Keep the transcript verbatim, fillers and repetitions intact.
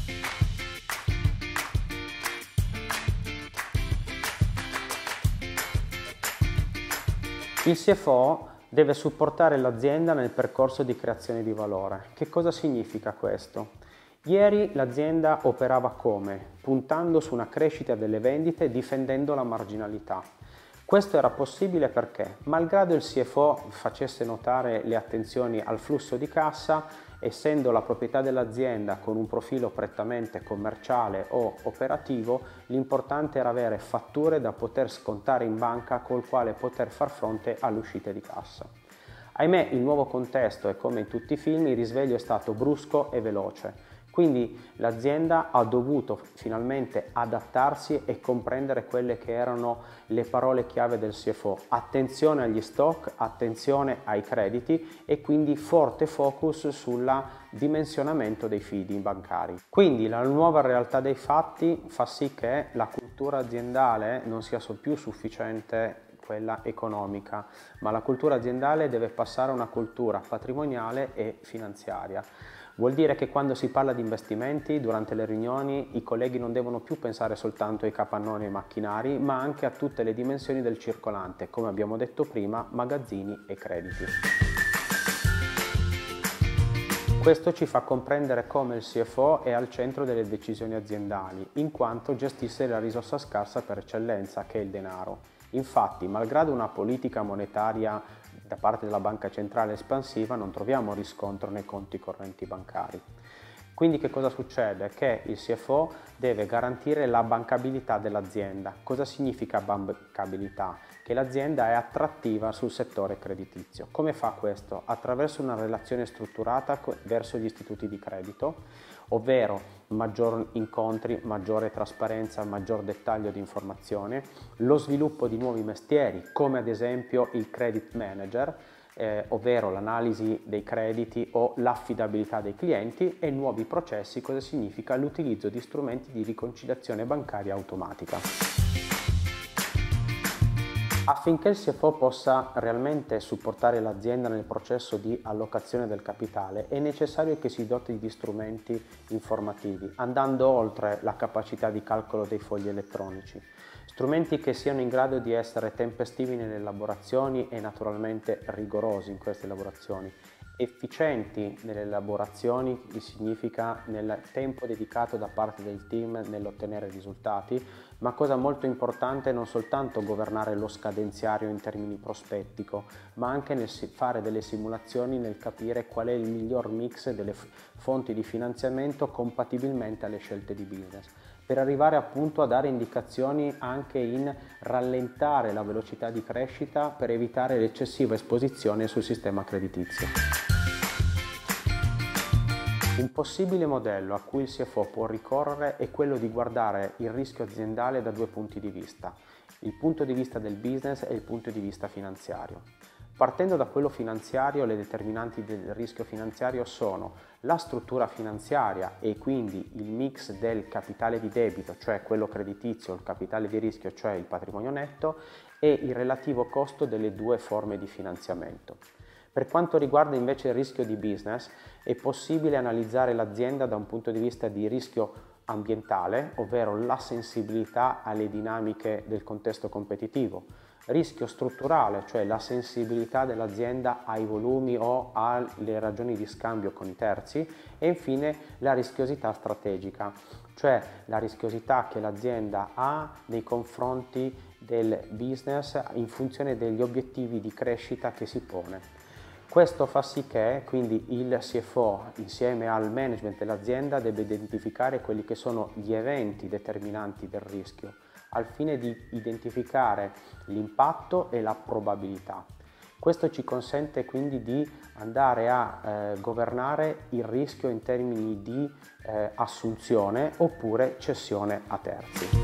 Il C F O deve supportare l'azienda nel percorso di creazione di valore. Che cosa significa questo? Ieri l'azienda operava come? Puntando su una crescita delle vendite e difendendo la marginalità. Questo era possibile perché, malgrado il C F O facesse notare le attenzioni al flusso di cassa, essendo la proprietà dell'azienda con un profilo prettamente commerciale o operativo, l'importante era avere fatture da poter scontare in banca col quale poter far fronte alle uscite di cassa. Ahimè, il nuovo contesto e come in tutti i film il risveglio è stato brusco e veloce. Quindi l'azienda ha dovuto finalmente adattarsi e comprendere quelle che erano le parole chiave del C F O. Attenzione agli stock, attenzione ai crediti e quindi forte focus sul dimensionamento dei fidi bancari. Quindi la nuova realtà dei fatti fa sì che la cultura aziendale non sia più sufficiente quella economica, ma la cultura aziendale deve passare a una cultura patrimoniale e finanziaria. Vuol dire che quando si parla di investimenti, durante le riunioni, i colleghi non devono più pensare soltanto ai capannoni e ai macchinari, ma anche a tutte le dimensioni del circolante, come abbiamo detto prima, magazzini e crediti. Questo ci fa comprendere come il C F O è al centro delle decisioni aziendali, in quanto gestisce la risorsa scarsa per eccellenza, che è il denaro. Infatti, malgrado una politica monetaria da parte della banca centrale espansiva, non troviamo riscontro nei conti correnti bancari. Quindi che cosa succede? Che il C F O deve garantire la bancabilità dell'azienda. Cosa significa bancabilità? Che l'azienda è attrattiva sul settore creditizio. Come fa questo? Attraverso una relazione strutturata verso gli istituti di credito, ovvero maggior incontri, maggiore trasparenza, maggior dettaglio di informazione, lo sviluppo di nuovi mestieri, come ad esempio il credit manager, Eh, ovvero l'analisi dei crediti o l'affidabilità dei clienti, e nuovi processi. Cosa significa? L'utilizzo di strumenti di riconciliazione bancaria automatica. Affinché il C F O possa realmente supportare l'azienda nel processo di allocazione del capitale, è necessario che si doti di strumenti informativi, andando oltre la capacità di calcolo dei fogli elettronici. Strumenti che siano in grado di essere tempestivi nelle elaborazioni e naturalmente rigorosi in queste elaborazioni, efficienti nelle elaborazioni, che significa nel tempo dedicato da parte del team nell'ottenere risultati, ma cosa molto importante, non soltanto governare lo scadenziario in termini prospettico, ma anche nel fare delle simulazioni, nel capire qual è il miglior mix delle fonti di finanziamento compatibilmente alle scelte di business, per arrivare appunto a dare indicazioni anche in rallentare la velocità di crescita per evitare l'eccessiva esposizione sul sistema creditizio. Un possibile modello a cui il C F O può ricorrere è quello di guardare il rischio aziendale da due punti di vista: il punto di vista del business e il punto di vista finanziario. Partendo da quello finanziario, le determinanti del rischio finanziario sono la struttura finanziaria e quindi il mix del capitale di debito, cioè quello creditizio, il capitale di rischio, cioè il patrimonio netto, e il relativo costo delle due forme di finanziamento. Per quanto riguarda invece il rischio di business, è possibile analizzare l'azienda da un punto di vista di rischio ambientale, ovvero la sensibilità alle dinamiche del contesto competitivo, rischio strutturale, cioè la sensibilità dell'azienda ai volumi o alle ragioni di scambio con i terzi, e infine la rischiosità strategica, cioè la rischiosità che l'azienda ha nei confronti del business in funzione degli obiettivi di crescita che si pone. Questo fa sì che quindi il C F O, insieme al management dell'azienda, debba identificare quelli che sono gli eventi determinanti del rischio, al fine di identificare l'impatto e la probabilità. Questo ci consente quindi di andare a eh, governare il rischio in termini di eh, assunzione oppure cessione a terzi.